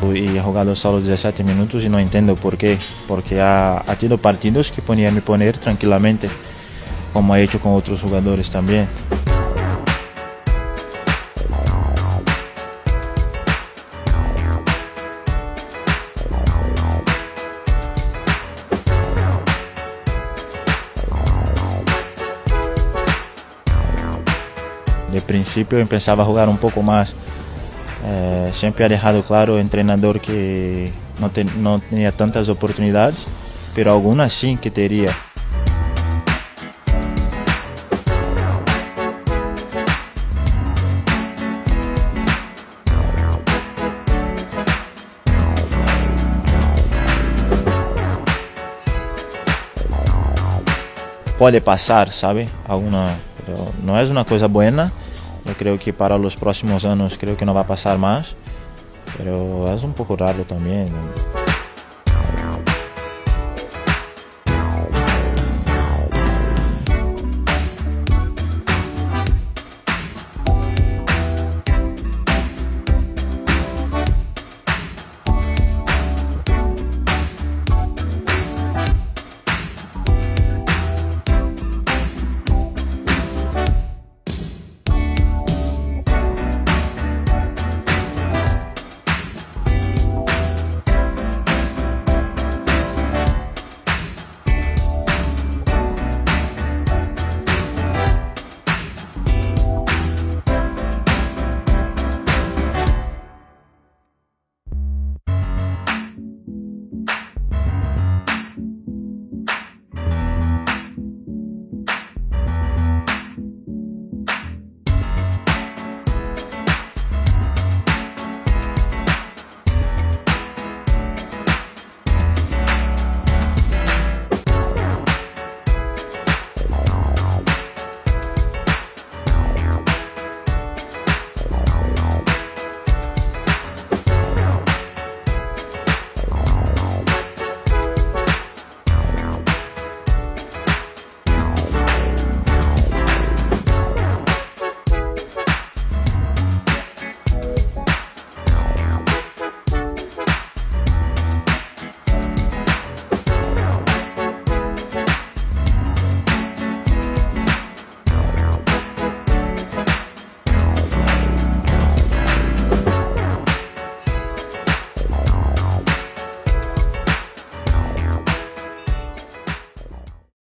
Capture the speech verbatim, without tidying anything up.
campo y ha jugado solo diecisiete minutos y no entiendo por qué, porque ha, ha tenido partidos que podía me poner tranquilamente, como ha hecho con otros jugadores también. De principio eu pensava jogar um pouco mais. Eh, sempre ha dejado claro o treinador que não, te, não tinha tantas oportunidades, mas algumas sim que teria. Pode passar, sabe? Alguma, não é uma coisa boa. Eu creio que para os próximos anos creio que não vai passar mais, mas é um pouco raro também.